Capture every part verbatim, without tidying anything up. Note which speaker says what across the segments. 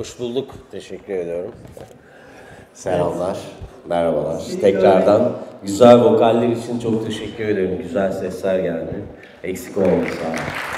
Speaker 1: Hoş bulduk. Teşekkür ediyorum. Selamlar, merhabalar. Tekrardan güzel vokaller için çok teşekkür ederim. Güzel sesler geldi. Eksik olmasın abi.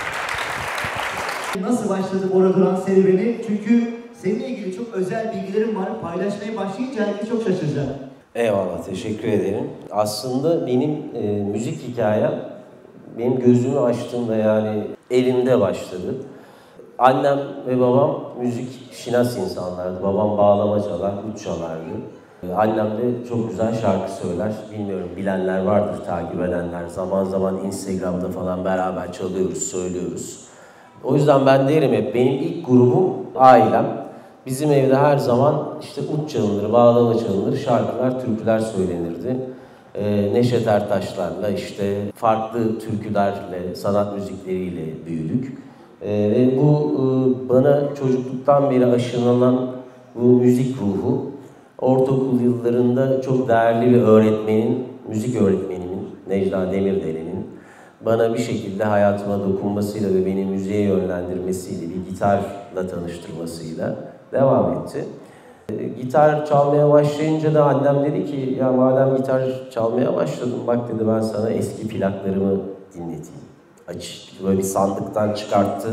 Speaker 2: Nasıl başladı Bora Duran serüveni? Çünkü seninle ilgili çok özel bilgilerim var. Paylaşmaya başlayınca herkes çok şaşıracak.
Speaker 1: Eyvallah, teşekkür ederim. Aslında benim e, müzik hikayem benim gözümü açtığımda, yani elimde başladı. Annem ve babam müzik şinas insanlardı. Babam bağlama çalar, ut çalardı. Annem de çok güzel şarkı söyler. Bilmiyorum, bilenler vardır, takip edenler. Zaman zaman Instagram'da falan beraber çalıyoruz, söylüyoruz. O yüzden ben derim hep, benim ilk grubum ailem. Bizim evde her zaman işte ut çalınır, bağlama çalınır, şarkılar, türküler söylenirdi. Ee, Neşet Ertaşlarla, işte farklı türkülerle, sanat müzikleriyle büyüdük. Ee, ve bu e, bana çocukluktan beri aşılanan bu müzik ruhu, ortaokul yıllarında çok değerli bir öğretmenin, müzik öğretmenimin, Necla Demirdelen'in bana bir şekilde hayatıma dokunmasıyla ve beni müziğe yönlendirmesiyle, bir gitarla tanıştırmasıyla devam etti. E, gitar çalmaya başlayınca da annem dedi ki, ya madem gitar çalmaya başladım, bak dedi, ben sana eski plaklarımı dinleteyim. Aç, böyle bir sandıktan çıkarttı.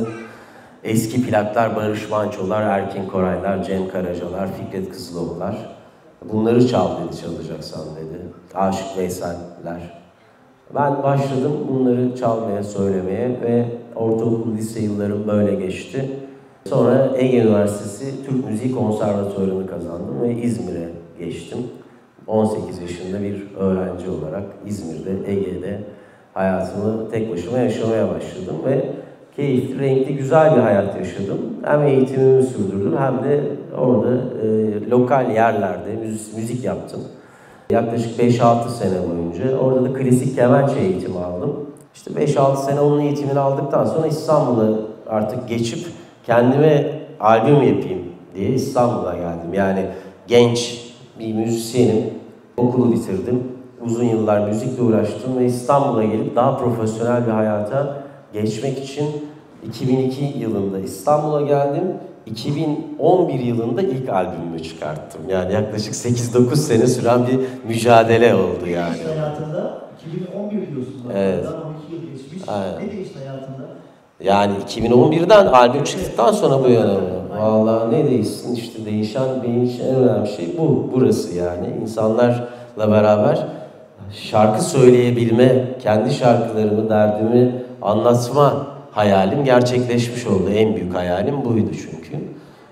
Speaker 1: Eski plaklar, Barış Manço'lar, Erkin Koraylar, Cem Karacalar, Fikret Kızıloğlu'lar. Bunları çal dedi, çalacaksan dedi. Aşık Veysel'ler. Ben başladım bunları çalmaya, söylemeye ve ortaokul, lise yıllarım böyle geçti. Sonra Ege Üniversitesi Türk Müziği Konservatuvarı'nı kazandım ve İzmir'e geçtim. on sekiz yaşında bir öğrenci olarak İzmir'de, Ege'de hayatımı tek başıma yaşamaya başladım ve keyifli, renkli, güzel bir hayat yaşadım. Hem eğitimimi sürdürdüm hem de orada e, lokal yerlerde müzik, müzik yaptım. Yaklaşık beş altı sene boyunca orada da klasik kemençe eğitimi aldım. İşte beş altı sene onun eğitimini aldıktan sonra İstanbul'a artık geçip kendime albüm yapayım diye İstanbul'a geldim. Yani genç bir müzisyenim, okulu bitirdim. Uzun yıllar müzikle uğraştım ve İstanbul'a gelip daha profesyonel bir hayata geçmek için iki bin iki yılında İstanbul'a geldim. iki bin on bir yılında ilk albümümü çıkarttım. Yani yaklaşık sekiz dokuz sene süren bir mücadele oldu yani.
Speaker 2: Ne değişti hayatında? iki bin on bir diyorsun.
Speaker 1: Evet.
Speaker 2: on iki yıl geçmiş.
Speaker 1: Aynen.
Speaker 2: Ne değişti hayatında?
Speaker 1: Yani iki bin on birden albüm çıktıktan sonra bu yana. Vallahi ne değişsin, işte değişen benim için en önemli şey bu. Burası yani. İnsanlarla beraber şarkı söyleyebilme, kendi şarkılarımı, derdimi anlatma hayalim gerçekleşmiş oldu. En büyük hayalim buydu çünkü.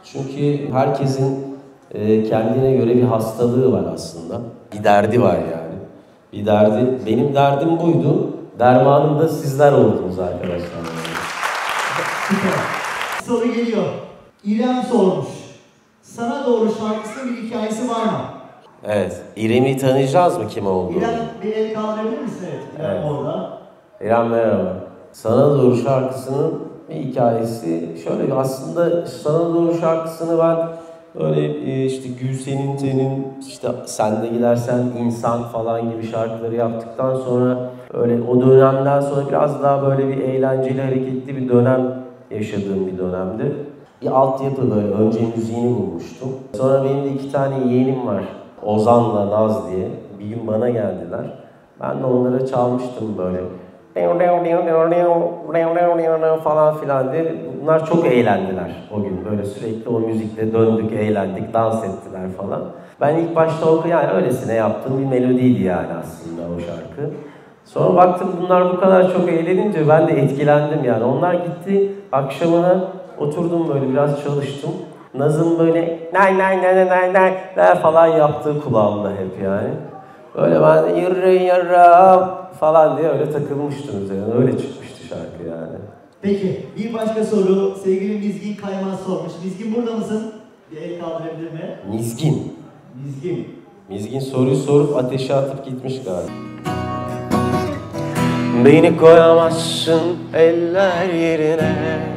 Speaker 1: Çünkü herkesin e, kendine göre bir hastalığı var aslında. Bir derdi var yani. Bir derdi. Benim derdim buydu. Dermanım da sizler oldunuz arkadaşlar.
Speaker 2: Soru geliyor. İrem sormuş. Sana Doğru şarkısının bir hikayesi var mı?
Speaker 1: Evet. İrem'i tanıyacağız mı, kim olduğunu?
Speaker 2: İrem, bir el kaldırabilir misin? Evet. İrem
Speaker 1: Evet.
Speaker 2: orada.
Speaker 1: İrem merhaba. Sana Doğru şarkısının bir hikayesi şöyle, aslında Sana Doğru şarkısını ben böyle işte Gülsen'in Ten'in, işte Sen de Gidersen, İnsan falan gibi şarkıları yaptıktan sonra öyle o dönemden sonra biraz daha böyle bir eğlenceli, hareketli bir dönem yaşadığım bir dönemdi. Bir altyapı, böyle önce müziğini bulmuştum. Sonra benim de iki tane yeğenim var, Ozan'la Naz diye. Bir gün bana geldiler. Ben de onlara çalmıştım böyle. falan filan diye. Bunlar çok eğlendiler o gün. Böyle sürekli o müzikle döndük, eğlendik, dans ettiler falan. Ben ilk başta o, yani öylesine yaptığım bir melodiydi yani aslında o şarkı. Sonra baktım bunlar bu kadar çok eğlenince ben de etkilendim yani. Onlar gitti, akşamına oturdum böyle biraz çalıştım. Naz'ın böyle nay nay nay nay nay nay falan yaptığı kulağımda hep yani. Böyle ben de yürü yürü falan diye öyle takılmıştım üzerine. Öyle çıkmıştı şarkı yani.
Speaker 2: Peki, bir başka soru. Sevgili Mizgin Kaymaz sormuş. Mizgin burada mısın? Bir el kaldırabilir mi?
Speaker 1: Mizgin.
Speaker 2: Mizgin.
Speaker 1: Mizgin soruyu sorup ateşe atıp gitmiş galiba. Beni koyamazsın eller yerine,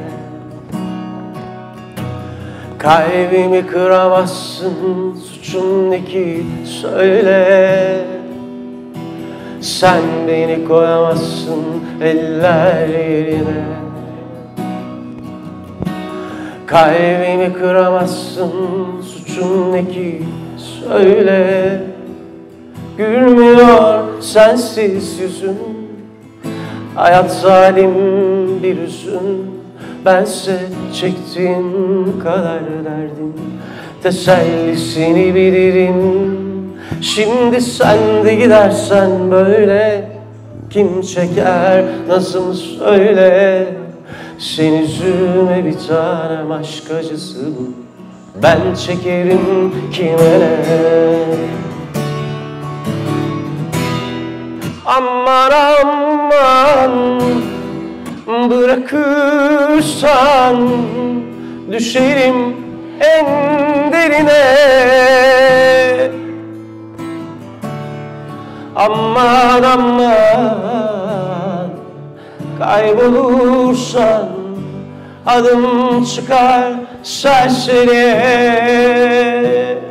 Speaker 1: kalbimi kıramazsın, suçun ne ki söyle. Sen beni koyamazsın eller yerine, Kalbimi kıramazsın, suçun ne ki söyle. Gülmüyor sensiz yüzün, hayat zalim bir hüzün. Bense çektiğin kadar derdim, tesellisini bilirim. Şimdi sen de gidersen böyle, kim çeker nasıl söyle. Sen üzülme bir tanem, aşk acısı bu, ben çekerim kime ne. Aman aman, bırakırsan düşerim en derine. Aman aman, kaybolursan adım çıkar serseriye.